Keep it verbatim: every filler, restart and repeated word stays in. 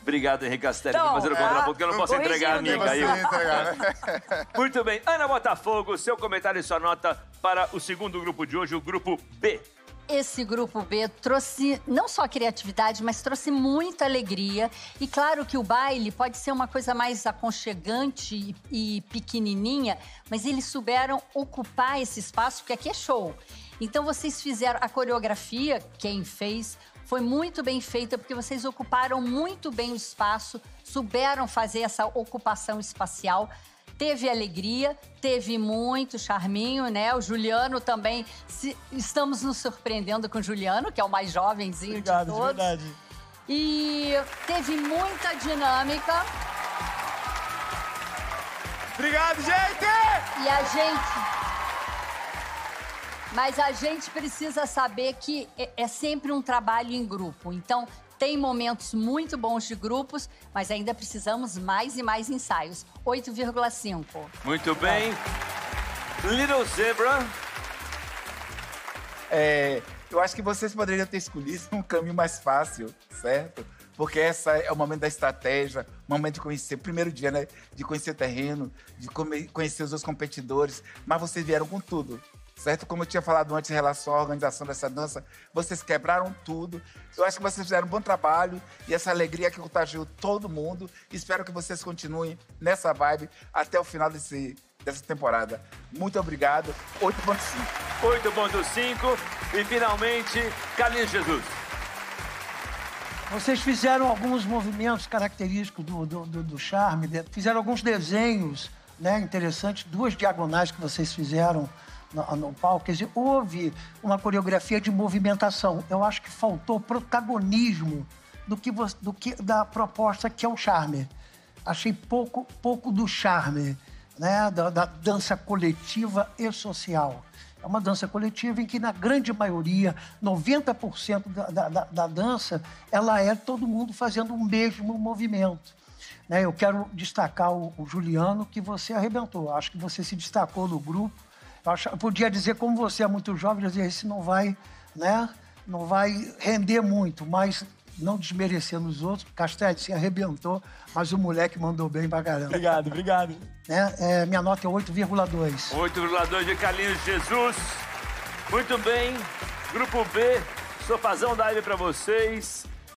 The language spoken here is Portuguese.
Obrigado, Henrique Castelli, Não, por fazer o é. contraponto, porque eu não posso entregar a Corrigindo. amiga aí. Você entregar, né? Muito bem. Ana Botafogo, seu comentário e sua nota para o segundo grupo de hoje, o grupo B. Esse grupo B trouxe não só criatividade, mas trouxe muita alegria. E claro que o baile pode ser uma coisa mais aconchegante e, e pequenininha, mas eles souberam ocupar esse espaço, porque aqui é show. Então vocês fizeram a coreografia, quem fez, foi muito bem feita, porque vocês ocuparam muito bem o espaço, souberam fazer essa ocupação espacial. Teve alegria, teve muito charminho, né? O Juliano também. Se, estamos nos surpreendendo com o Juliano, que é o mais jovenzinho Obrigado, de de todos. verdade. E teve muita dinâmica. Obrigado, gente! E a gente... Mas a gente precisa saber que é, é sempre um trabalho em grupo. Então, tem momentos muito bons de grupos, mas ainda precisamos mais e mais ensaios. oito vírgula cinco. Muito bem. Little Zebra. É, eu acho que vocês poderiam ter escolhido um caminho mais fácil, certo? Porque essa é o momento da estratégia, o momento de conhecer, primeiro dia, né? De conhecer o terreno, de come- conhecer os outros competidores. Mas vocês vieram com tudo, certo? Como eu tinha falado antes em relação à organização dessa dança, vocês quebraram tudo. Eu acho que vocês fizeram um bom trabalho e essa alegria que contagiou todo mundo. Espero que vocês continuem nessa vibe até o final desse, dessa temporada. Muito obrigado. oito ponto cinco. oito ponto cinco. E, finalmente, Carlinhos Jesus. Vocês fizeram alguns movimentos característicos do, do, do, do charme, de- fizeram alguns desenhos, né, interessantes, duas diagonais que vocês fizeram no, no palco. Quer dizer, houve uma coreografia de movimentação. Eu acho que faltou protagonismo do que, vo- do que da proposta que é o charme. Achei pouco, pouco do charme, né, da, da dança coletiva e social. É uma dança coletiva em que, na grande maioria, noventa por cento da, da, da- da dança, ela é todo mundo fazendo o mesmo movimento. Né? Eu quero destacar o, o Juliano, que você arrebentou. Acho que você se destacou no grupo. Eu, acho, eu podia dizer, como você é muito jovem, dizer, esse não vai, né, não vai render muito, mas não desmerecendo os outros. Castelli se arrebentou, mas o moleque mandou bem pra caramba. Obrigado, obrigado. Né? É, minha nota é oito vírgula dois. oito vírgula dois de Carlinhos Jesus. Muito bem. Grupo B, sofazão da Ivy pra vocês.